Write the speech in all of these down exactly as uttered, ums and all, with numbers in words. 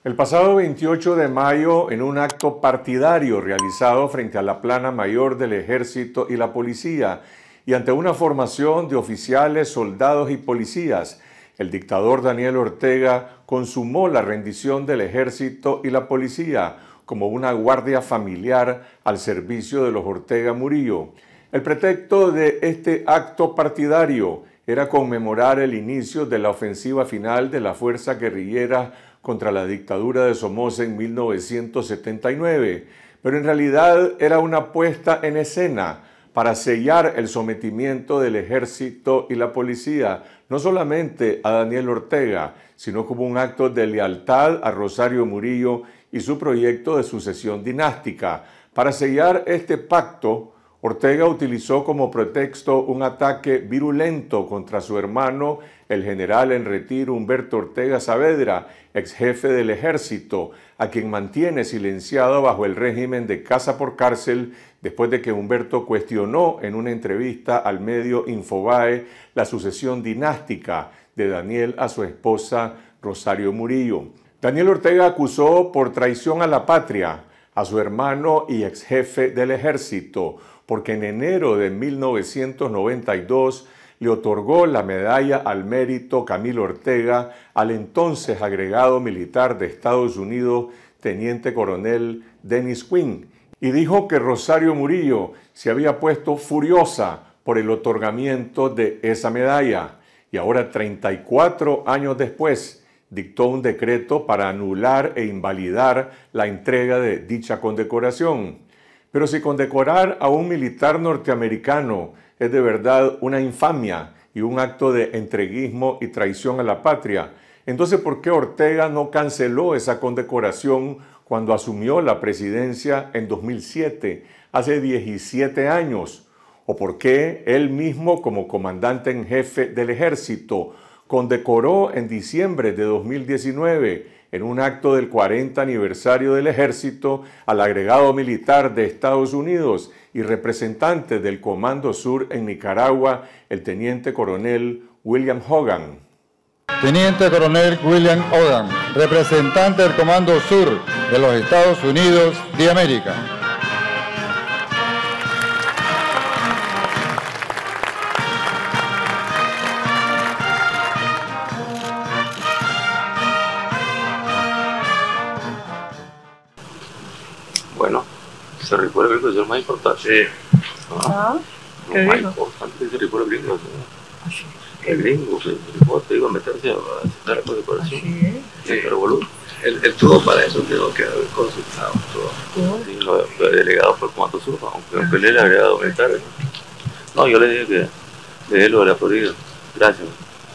El pasado veintiocho de mayo, en un acto partidario realizado frente a la Plana Mayor del Ejército y la Policía, y ante una formación de oficiales, soldados y policías, el dictador Daniel Ortega consumó la rendición del Ejército y la Policía como una guardia familiar al servicio de los Ortega Murillo. El pretexto de este acto partidario era conmemorar el inicio de la ofensiva final de la fuerza guerrillera contra la dictadura de Somoza en mil novecientos setenta y nueve, pero en realidad era una puesta en escena para sellar el sometimiento del ejército y la policía, no solamente a Daniel Ortega, sino como un acto de lealtad a Rosario Murillo y su proyecto de sucesión dinástica. Para sellar este pacto, Ortega utilizó como pretexto un ataque virulento contra su hermano, el general en retiro Humberto Ortega Saavedra, ex jefe del ejército, a quien mantiene silenciado bajo el régimen de casa por cárcel después de que Humberto cuestionó en una entrevista al medio Infobae la sucesión dinástica de Daniel a su esposa Rosario Murillo. Daniel Ortega acusó por traición a la patria a su hermano y ex jefe del ejército, porque en enero de mil novecientos noventa y dos le otorgó la medalla al mérito Camilo Ortega al entonces agregado militar de Estados Unidos, teniente coronel Dennis Quinn, y dijo que Rosario Murillo se había puesto furiosa por el otorgamiento de esa medalla, y ahora treinta y cuatro años después dictó un decreto para anular e invalidar la entrega de dicha condecoración. Pero si condecorar a un militar norteamericano es de verdad una infamia y un acto de entreguismo y traición a la patria, entonces ¿por qué Ortega no canceló esa condecoración cuando asumió la presidencia en dos mil siete, hace diecisiete años? ¿O por qué él mismo, como comandante en jefe del ejército, condecoró en diciembre de dos mil diecinueve, en un acto del cuarenta aniversario del ejército, al agregado militar de Estados Unidos y representante del Comando Sur en Nicaragua, el teniente coronel William Hogan? Teniente coronel William Hogan, representante del Comando Sur de los Estados Unidos de América. Bueno, se recuerda el gringo, es lo más importante. Sí. Ah, ¿qué lo más dijo? importante que se recuerda el gringo. El gringo, se recuerda, te digo, a meterse a aceptar la condecoración. Así Sí, pero boludo, él, él tuvo para eso, tengo que haber consultado todo. Sí, lo, lo delegado por el Comando Sur, aunque, aunque él era agregado militar. ¿No? no, yo le dije que de él lo de la Florida. Gracias.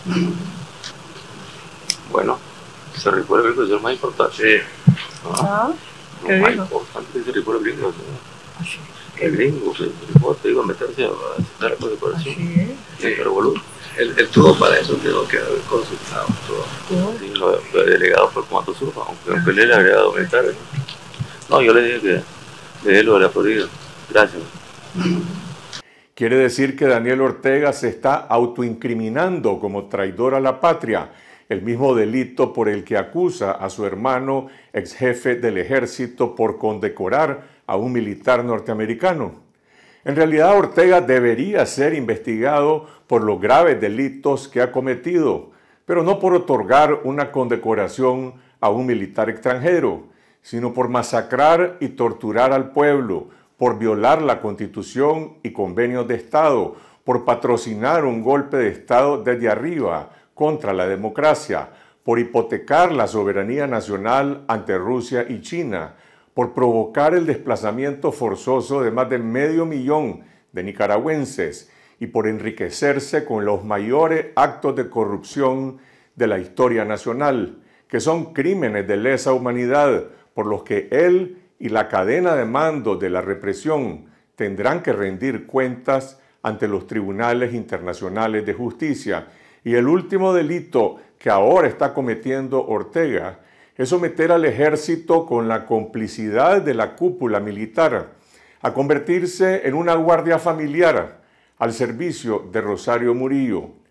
Bueno, se recuerda el gringo, es lo más importante. Sí. Ah, ¿qué lo más dijo? importante que se recuerda el gringo. Así El gringo, se recuerda, te digo, a meterse a aceptar la condecoración. Así Sí, pero boludo, él, él tuvo para eso, tengo que haber consultado todo. Sí, lo, lo delegado por el Comando Sur, aunque, aunque él era agregado militar. No, yo le dije que de él lo de la Florida. Gracias. Quiere decir que Daniel Ortega se está autoincriminando como traidor a la patria, el mismo delito por el que acusa a su hermano, ex jefe del ejército, por condecorar a un militar norteamericano. En realidad, Ortega debería ser investigado por los graves delitos que ha cometido, pero no por otorgar una condecoración a un militar extranjero, sino por masacrar y torturar al pueblo, por violar la Constitución y convenios de Estado, por patrocinar un golpe de Estado desde arriba contra la democracia, por hipotecar la soberanía nacional ante Rusia y China, por provocar el desplazamiento forzoso de más de medio millón de nicaragüenses y por enriquecerse con los mayores actos de corrupción de la historia nacional, que son crímenes de lesa humanidad por los que él y la cadena de mando de la represión tendrán que rendir cuentas ante los tribunales internacionales de justicia. Y el último delito que ahora está cometiendo Ortega es someter al ejército con la complicidad de la cúpula militar a convertirse en una guardia familiar al servicio de Rosario Murillo.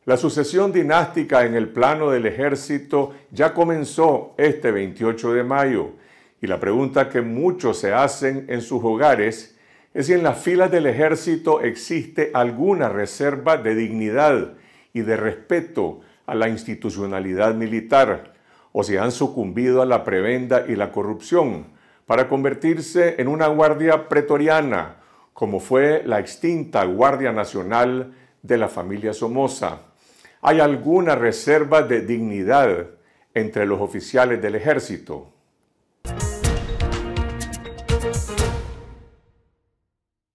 La sucesión dinástica en el plano del ejército ya comenzó este veintiocho de mayo y la pregunta que muchos se hacen en sus hogares es si en las filas del ejército existe alguna reserva de dignidad y de respeto a la institucionalidad militar o si han sucumbido a la prebenda y la corrupción para convertirse en una guardia pretoriana, como fue la extinta Guardia Nacional de la familia Somoza. ¿Hay alguna reserva de dignidad entre los oficiales del ejército?